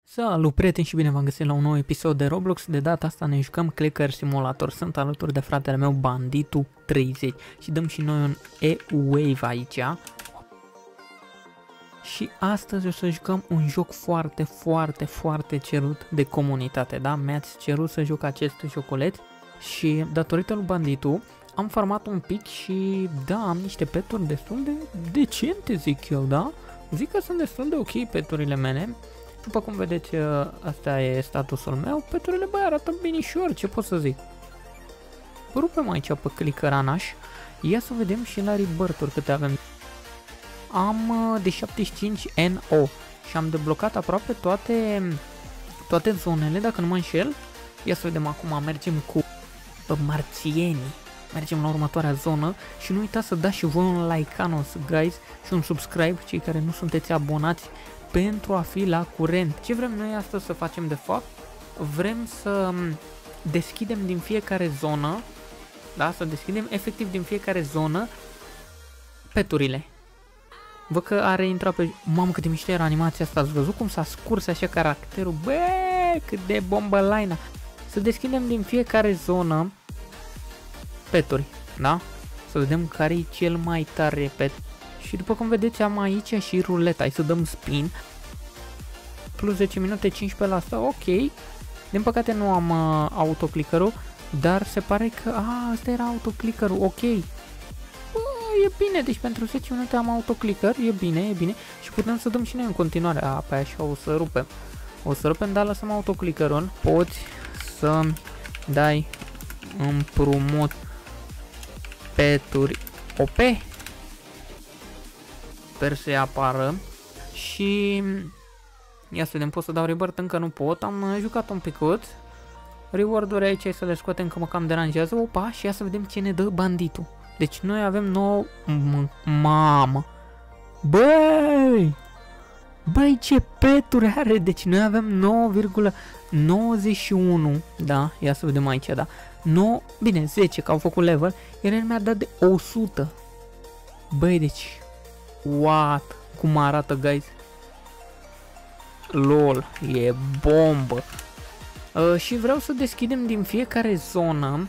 Salut prieteni și bine v-am găsit la un nou episod de Roblox. De data asta ne jucăm Clicker Simulator. Sunt alături de fratele meu Banditu 30 și dăm și noi un E-Wave aici. Și astăzi o să jucăm un joc foarte cerut de comunitate, da? Mi-ați cerut să joc acest joculeț și datorită lui Banditu am farmat un pic și da, am niște peturi destul de decente, zic eu, da? Zic că sunt destul de ok peturile mele. După cum vedeți, asta e statusul meu. Peturile, băi, arată binișor, ce pot să zic. Rupem aici pe clicăranaș. Ia să vedem și la rebirth-uri câte avem. Am de 75 NO și am deblocat aproape toate zonele, dacă nu mă înșel. Ia să vedem acum, mergem cu marțienii. Mergem la următoarea zonă și nu uitați să dați și voi un like-anos, guys, și un subscribe, cei care nu sunteți abonați, pentru a fi la curent. Ce vrem noi astăzi să facem de fapt? Vrem să deschidem din fiecare zonă, da? Să deschidem efectiv din fiecare zonă peturile. Văd că are intrat pe... Mamă, cât de mișto era animația asta, ați văzut cum s-a scurs așa caracterul? Bă, cât de bombă line-a! Să deschidem din fiecare zonă peturi, da? Să vedem care e cel mai tare pet. Și după cum vedeți am aici și ruleta, hai să dăm spin. Plus 10 minute, 15%, ok. Din păcate nu am autoclickerul, dar se pare că... ăsta era autoclickerul, ok. Bă, e bine, deci pentru 10 minute am autoclicker, e bine. Și putem să dăm și noi în continuare. Pe așa o să rupem. O să rupem, dar lăsăm autoclickerul. Poți să dai împrumut peturi OP. Sper să apară. Și ia să vedem, pot să dau reward, încă nu pot, am jucat un picuț. Reward-uri aici să le scoatem că mă cam deranjează. Opa, și ia să vedem ce ne dă Banditu. Deci noi avem 9... Mamă! Băi! Băi, ce peturi are! Deci noi avem 9,91. Da, ia să vedem aici, da. 9, bine, 10 că au făcut level. Iar el mi-a dat de 100. Băi, deci... What? Cum arată, guys? LOL, e bombă. Și vreau să deschidem din fiecare zonă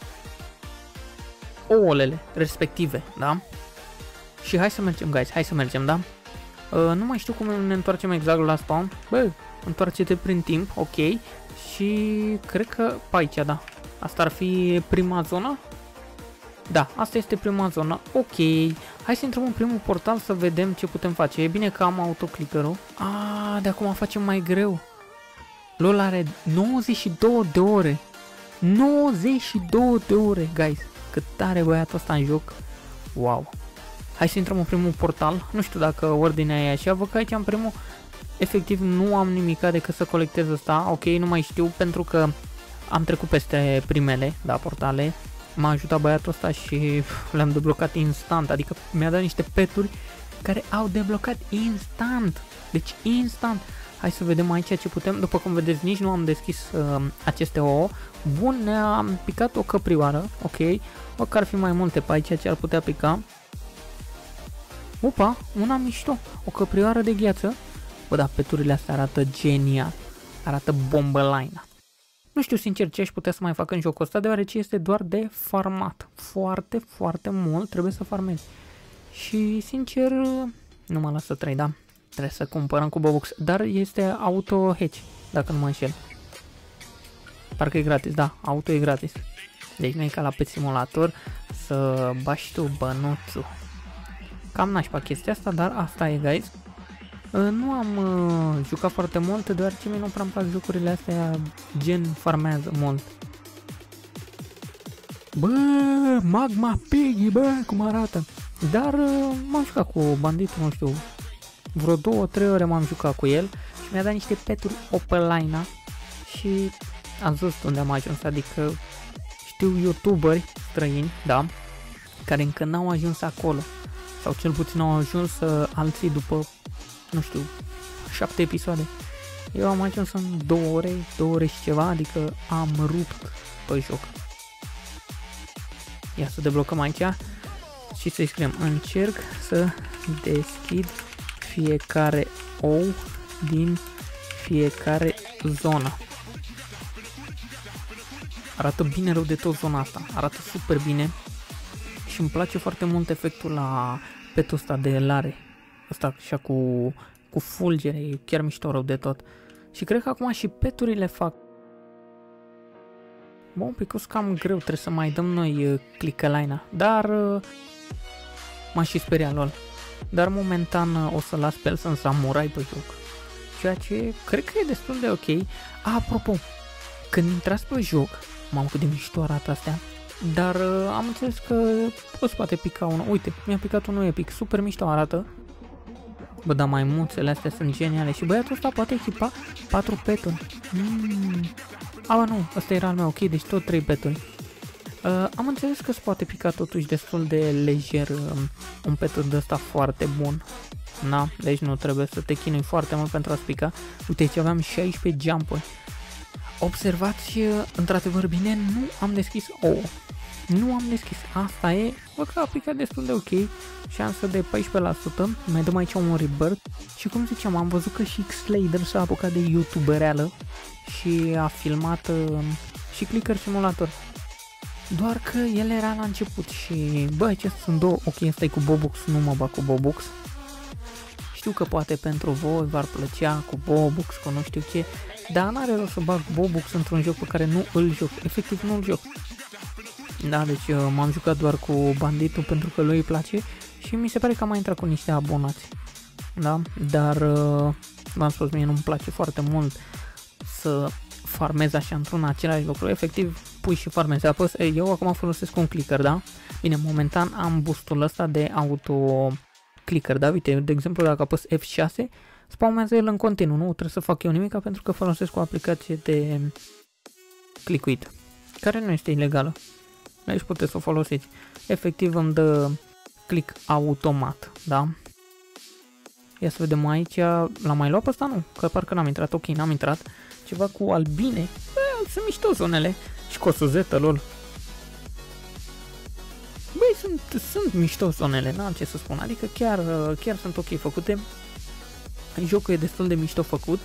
ouălele respective, da? Și hai să mergem, guys, hai să mergem, da? Nu mai știu cum ne întoarcem exact la spawn. Bă, întoarce-te prin timp, ok. Și cred că pe aici, da. Asta ar fi prima zonă? Da, asta este prima zonă, ok. Hai să intrăm în primul portal să vedem ce putem face. E bine că am autoclickerul. De acum facem mai greu. LOL are 92 de ore. 92 de ore, guys. Cât tare băiatul ăsta în joc. Wow. Hai să intrăm în primul portal. Nu știu dacă ordinea e așa. Văd că aici în primul efectiv nu am nimica decât să colectez ăsta. Ok, nu mai știu pentru că am trecut peste primele, da, portale. M-a ajutat băiatul ăsta și le-am deblocat instant, adică mi-a dat niște peturi care au deblocat instant, deci instant. Hai să vedem aici ce putem, după cum vedeți nici nu am deschis aceste ouă. Bun, ne-a picat o căprioară, ok, măcar ar fi mai multe pe aici ce ar putea pica. Opa, una mișto, o căprioară de gheață. Bă, da, peturile astea arată genial, arată bombă line-a. Nu știu sincer ce aș putea să mai fac în jocul ăsta, deoarece este doar de farmat. Foarte mult trebuie să farmezi. Și sincer nu mă las să trăi, da? Trebuie să cumpărăm cu Bobux, dar este auto hatch, dacă nu mă înșel. Parcă e gratis, da, auto e gratis. Deci nu e ca la Pet Simulator să bași tu bănuțul. Cam nașpa chestia asta, dar asta e, guys. Nu am jucat foarte mult, deoarece mie nu prea-mi plac jocurile astea gen farmează mult. Bă, Magma Piggy, bă, cum arată. Dar m-am jucat cu Banditul, nu știu, vreo 2-3 ore m-am jucat cu el și mi-a dat niște peturi Opelina și am văzut unde am ajuns, adică știu youtuberi străini, da, care încă n-au ajuns acolo, sau cel puțin au ajuns alții după, nu știu, 7 episoade. Eu am ajuns în 2 ore și ceva, adică am rupt pe joc. Ia să deblocăm aici și să-i scriem: încerc să deschid fiecare ou din fiecare zonă. Arată bine rău de tot zona asta, arată super bine și îmi place foarte mult efectul la petul ăsta de lare. Ăsta așa cu fulgere, e chiar mișto rău de tot. Și cred că acum și peturile fac. Bă, un pic cam greu, trebuie să mai dăm noi clicălaina, dar m-a și speriat lol. Dar momentan o să las pe el să-mi samurai pe joc. Ceea ce cred că e destul de ok. Apropo, când intrați pe joc, m-am cât de mișto arată astea, dar am înțeles că îți poate pica unul. Uite, mi-a picat unul epic, super mișto arată. Bă, dar maimuțele astea sunt geniale și băiatul ăsta poate echipa 4 peturi. Nu, ăsta era al meu, ok, deci tot 3 peturi. Am înțeles că se poate pica totuși destul de lejer un petul de ăsta foarte bun. Na, deci nu trebuie să te chinui foarte mult pentru a-ți pica. Uite, aici aveam 16 jump-uri. Observați într-adevăr bine, nu am deschis ouă. Nu am deschis, asta e, văd că a picat destul de ok, șansă de 14%, mai dăm aici un rebirth și cum ziceam, am văzut că și Xlader s-a apucat de youtubereală și a filmat și Clicker Simulator. Doar că el era la început și, bă, acestea sunt două, ok, ăsta e cu Bobux, nu mă bag cu Bobux. Știu că poate pentru voi v-ar plăcea cu Bobux, cu nu știu ce, dar n-are rost să bag Bobux într-un joc pe care nu îl joc, efectiv nu îl joc. Da, deci m-am jucat doar cu banditul pentru că lui îi place și mi se pare că am mai intrat cu niște abonați. Da, dar v-am spus, mie nu-mi place foarte mult să farmez așa într-un același lucru, efectiv pui și farmezi, apăs, eu acum folosesc un clicker, da? Bine, momentan am boostul ăsta de auto clicker, da? Uite, de exemplu dacă apăs F6, spawnează el în continuu, nu trebuie să fac eu nimic pentru că folosesc o aplicație de clickuit, care nu este ilegală. Aici puteți să o folosiți. Efectiv îmi dă click automat, da? Ia să vedem aici, l-am mai luat pe ăsta? Nu, că parcă n-am intrat, ok, n-am intrat. Ceva cu albine, bă, sunt mișto zonele. Și cu o suzetă, lol. Băi, sunt mișto zonele, n-am ce să spun, adică chiar sunt ok făcute. Jocul e destul de mișto făcut.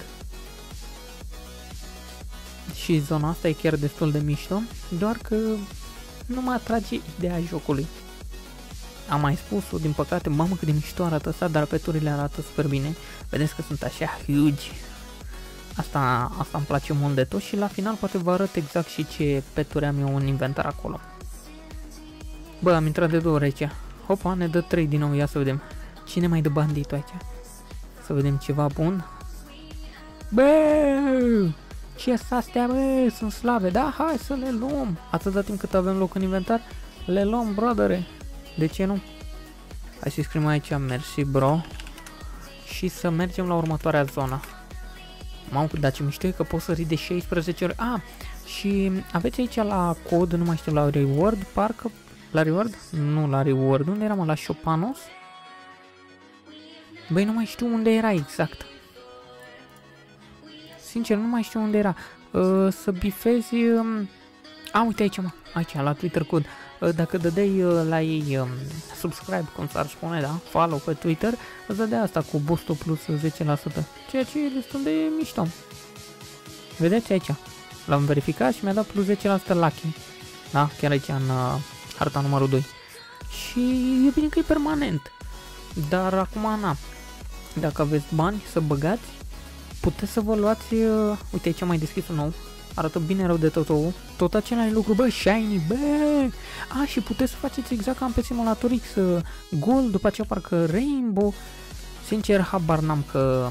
Și zona asta e chiar destul de mișto, doar că nu mă atrage ideea jocului. Am mai spus-o, din păcate, mamă cât de mișto arată asta, dar peturile arată super bine. Vedeți că sunt așa huge. Asta îmi place mult de tot și la final poate vă arăt exact și ce peturi am eu în inventar acolo. Bă, am intrat de 2 ori aici. Hopa, ne dă 3 din nou, ia să vedem. Cine mai dă banditul aici? Să vedem ceva bun. Bă! Ce sunt astea, bă? Sunt slave, da? Hai să le luăm. Atâta timp cât avem loc în inventar, le luăm, brodere. De ce nu? Hai să scriem aici, mersi, bro. Și să mergem la următoarea zonă. Mamă, dar ce mișto e că poți sări de 16 ori. Și aveți aici la cod, nu mai știu, la reward, parcă. La reward? Nu la reward. Unde eram? La Shopanos? Băi, nu mai știu unde era exact. Sincer, nu mai știu unde era. Să bifezi... uite aici, mă. Aici, la Twitter code. Dacă dădeai la ei subscribe, cum s-ar spune, da? Follow pe Twitter, îți dădea asta cu boost-ul plus 10%. Ceea ce e destul de mișto. Vedeți aici? L-am verificat și mi-a dat plus 10% lucky. Da? Chiar aici, în harta numărul 2. Și e bine că e permanent. Dar acum, na. Dacă aveți bani să băgați, puteți să vă luați... uite, aici am mai deschis un nou. Arată bine rău de tot același lucru, bă, shiny, bă! Și puteți să faceți exact ca în pe Simulator X, gold, după aceea parcă rainbow. Sincer, habar n-am că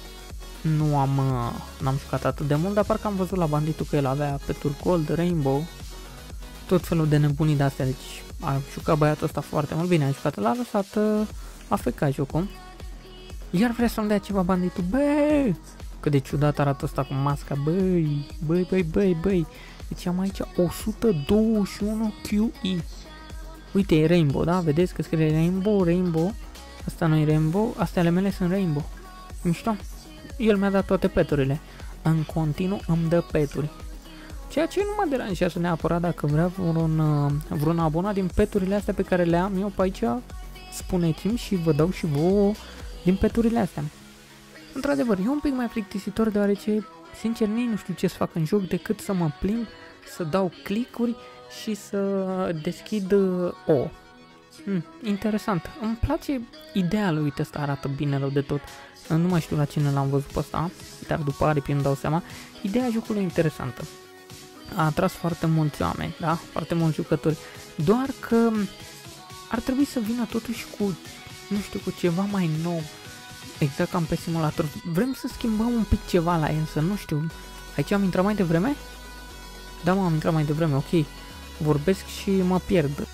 n-am jucat atât de mult, dar parcă am văzut la banditul că el avea peturi gold, rainbow, tot felul de nebunii de astea, deci a jucat băiatul ăsta foarte mult, bine a jucat, l-a lăsat afecat jocul. Iar vrea să-mi dea ceva banditul, bă! Cât de ciudat arată asta cu masca, băi. Deci am aici 121 QE. Uite, e rainbow, da? Vedeți că scrie rainbow. Asta nu e rainbow, astea ale mele sunt rainbow. Mișto? El mi-a dat toate peturile. În continuu îmi dă peturi. Ceea ce nu mă deranjează neapărat dacă vrea vreun abonat din peturile astea pe care le am eu pe aici. Spuneți-mi și vă dau și vouă din peturile astea. Într-adevăr, e un pic mai plictisitor deoarece, sincer, nici nu știu ce să fac în joc decât să mă plimb, să dau clicuri și să deschid o. Interesant. Îmi place ideea lui, uite, asta arată bine rău de tot. Nu mai știu la cine l-am văzut pe ăsta, dar după aripi îmi dau seama. Ideea jocului e interesantă. A atras foarte mulți oameni, da? Foarte mulți jucători. Doar că ar trebui să vină totuși cu, nu știu, cu ceva mai nou. Exact ca pe simulator. Vrem să schimbăm un pic ceva la el, să nu știu. Aici am intrat mai devreme? Da, am intrat mai devreme, ok. Vorbesc și mă pierd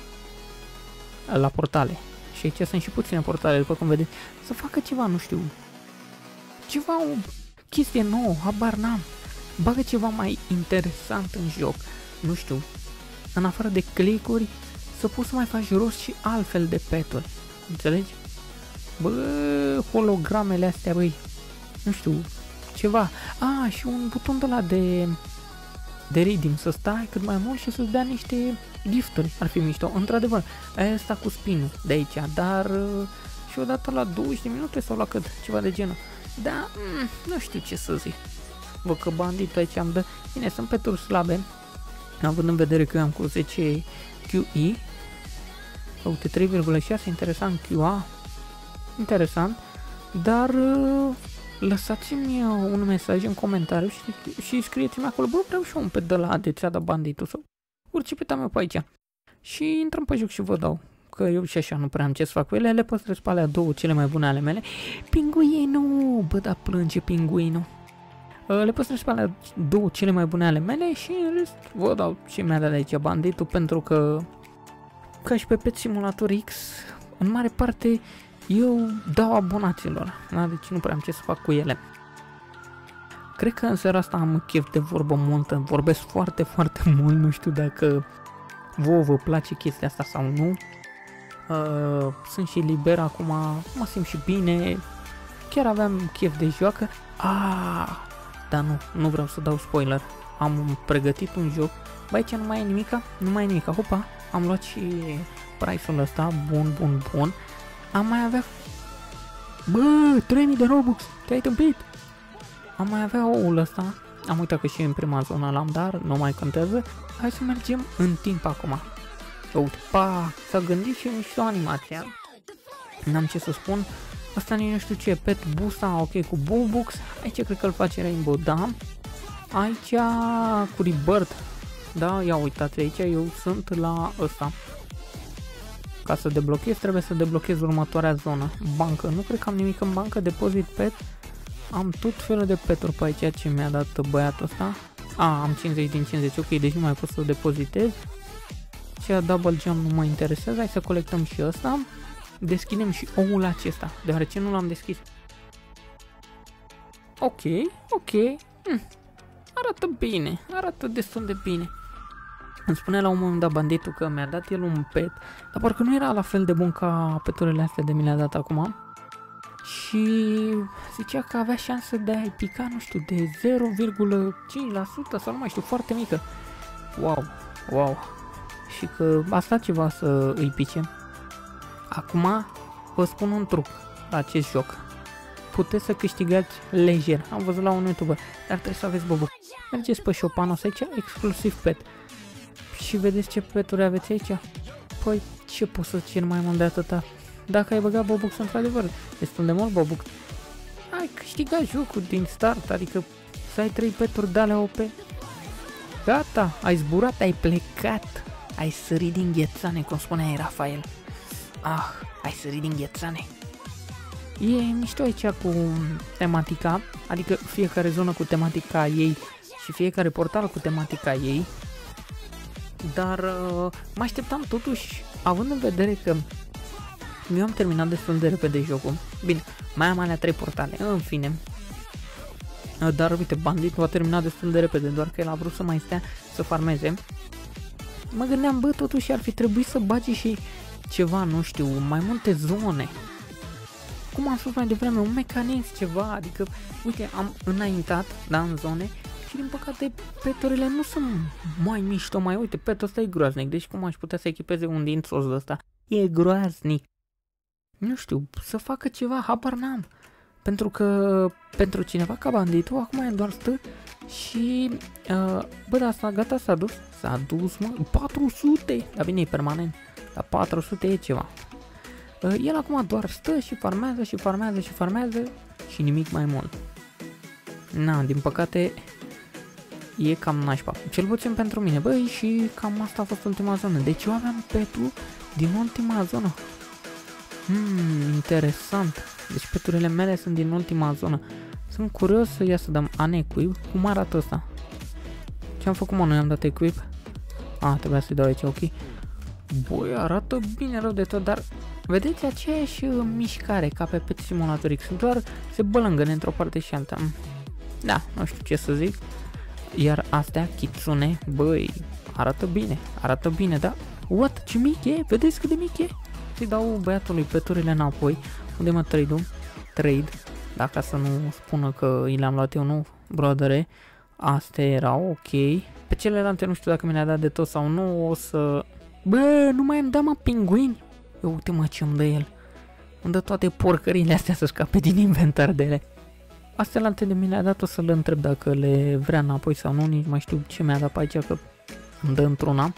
la portale. Și aici sunt și puține portale, după cum vedeți. Să facă ceva, nu știu. Ceva, o chestie nouă, habar n-am. Bagă ceva mai interesant în joc. Nu știu. În afară de clicuri, să poți să mai faci rost și altfel de peturi. Înțelegi? Bă, hologramele astea, băi. Nu știu. Ceva. Și un buton de la de redeem, să stai cât mai mult și să-ți dea niște gifturi, ar fi mișto. Într-adevăr, asta cu spinul de aici, dar și odată la 20 de minute sau la cât, ceva de genul. Da, nu știu ce să zic. Vă că banditul aici am dă. Bine, sunt peturi slabe, având în vedere că eu am cu 10 QE. Uite, 3,6, interesant QA. Interesant, dar lăsați-mi un mesaj în comentariu și scrieți-mi acolo, bă, vreau și un pet de la de ți-a dat banditul sau orice pet am eu pe aici. Și intrăm pe joc și vă dau, că eu și așa nu prea am ce să fac cu ele, le păstrez pe alea două cele mai bune ale mele. Pinguinul, bă, da plânge pinguinul. Le păstrez pe alea două cele mai bune ale mele și în rest vă dau ce mi-a dat de aici banditul, pentru că, ca și pe Pet Simulator X, în mare parte eu dau abonaților, da? Deci nu prea am ce să fac cu ele. Cred că în seara asta am chef de vorbă multă, vorbesc foarte, foarte mult, nu știu dacă vouă vă place chestia asta sau nu. Sunt și liber acum, mă simt și bine, chiar aveam chef de joacă. Dar nu vreau să dau spoiler, am pregătit un joc, bă, aici nu mai e nimica, hopa, am luat și price-ul ăsta, bun. Am mai avea... Bă, 3000 de Robux, te-ai tâmpit! Am mai avea oul ăsta. Am uitat că și în prima zonă l-am, dar nu mai contează. Hai să mergem în timp acum. Uite, s-a gândit și mișto animația. N-am ce să spun. Asta nu știu ce, Pet Boost, ok, cu Bobux. Aici cred că îl face Rainbow, da. Aici cu Rebirth. Da, ia uitați aici, eu sunt la ăsta. Ca să deblochezi, trebuie să deblochezi următoarea zonă. Bancă. Nu cred că am nimic în bancă. Depozit pet. Am tot felul de peturi pe aici ce mi-a dat băiatul ăsta. Am 50 din 50. Ok, deci nu mai pot să depozitez. Și double jump nu mă interesează. Hai să colectăm și ăsta. Deschidem și oul acesta, deoarece nu l-am deschis. Ok. Arată bine. Arată destul de bine. Îmi spunea la un moment dat banditul că mi-a dat el un pet, dar parcă nu era la fel de bun ca peturile astea de mi le-a dat acum. Și zicea că avea șansă de a-i pica, nu știu, de 0,5% sau nu mai știu, foarte mică. Wow. Și că asta ceva să îi pice. Acum vă spun un truc la acest joc. Puteți să câștigați lejer. Am văzut la un YouTuber, dar trebuie să aveți băbuc. Mergeți pe Shopanos aici, exclusiv pet. Și vedeți ce peturi aveți aici? Păi, ce poți să cer mai mult de atâta? Dacă ai băgat Bobux, într-adevăr, destul de mult Bobux, ai câștigat jocul din start, adică să ai 3 peturi de alea OP. Gata, ai zburat, ai plecat, ai sărit din ghețane, cum spunea Rafael. Ai sărit din ghețane. E mișto aici cu tematica, adică fiecare zonă cu tematica ei și fiecare portal cu tematica ei. Dar mă așteptam totuși, având în vedere că eu am terminat destul de repede jocul. Bine, mai am alea 3 portale, în fine. Dar uite, banditul a terminat destul de repede, doar că el a vrut să mai stea să farmeze. Mă gândeam, bă, totuși ar fi trebuit să bagi și ceva, nu știu, mai multe zone. Cum am spus mai devreme, un mecanism, ceva, adică, uite, am înaintat, da, în zone. Și din păcate peturile nu sunt mai mișto, uite, petul ăsta e groaznic, deci cum aș putea să echipeze un din sos de ăsta? E groaznic. Nu știu, să facă ceva, habar n-am. Pentru că pentru cineva ca banditul acum el doar stă și bă, da, gata, s-a dus, mă, 400, dar bine, e permanent, la 400 e ceva. El acum doar stă și farmează și nimic mai mult. Na, din păcate e cam nașpa, cel puțin pentru mine, băi, și cam asta a fost ultima zonă. Deci eu aveam petul din ultima zonă. Interesant. Deci peturile mele sunt din ultima zonă. Sunt curios să ia să dăm unequip. Cum arată ăsta? Ce am făcut, mă? Nu i-am dat equip? Trebuia să-i dau aici, ok. Băi, arată bine rău de tot, dar vedeți aceeași mișcare ca pe Pet Simulator X. Doar se bălângăne într-o parte și alta. Da, nu știu ce să zic. Iar astea, Kitsune, băi, arată bine, da? What? Ce mic e? Vedeți cât de mic e? Să-i dau băiatului peturile înapoi. Unde mă trade, dacă să nu spună că i le-am luat eu, nu, brodere. Astea erau, ok. Pe celelalte nu știu dacă mi le-a dat de tot sau nu, o să... Bă, nu mai îmi da, mă, pinguini. Eu, uite, mă, ce îmi dă el. Îmi dă toate porcările astea să scape din inventar de ele. Astea alte de mi le-a dat, o să le întreb dacă le vrea înapoi sau nu, nici mai știu ce mi-a dat pe aici, că îmi dă într-una.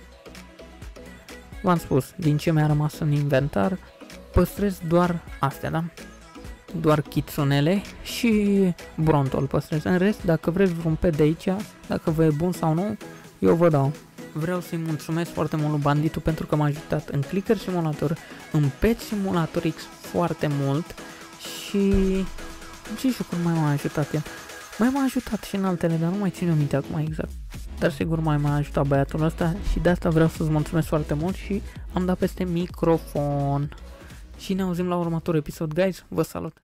V-am spus, din ce mi-a rămas în inventar, păstrez doar astea, da? Doar Kitsunele și Bronto îl păstrez. În rest, dacă vreți vreun pet de aici, dacă vă e bun sau nu, eu vă dau. Vreau să-i mulțumesc foarte mult lui Banditul pentru că m-a ajutat în Clicker Simulator, în Pet Simulator X foarte mult și... Ce jocuri mai m-a ajutat el? Mai m-a ajutat și în altele, dar nu mai țin eu minte acum exact. Dar sigur mai m-a ajutat băiatul ăsta și de asta vreau să-ți mulțumesc foarte mult și am dat peste microfon. Și ne auzim la următorul episod, guys. Vă salut!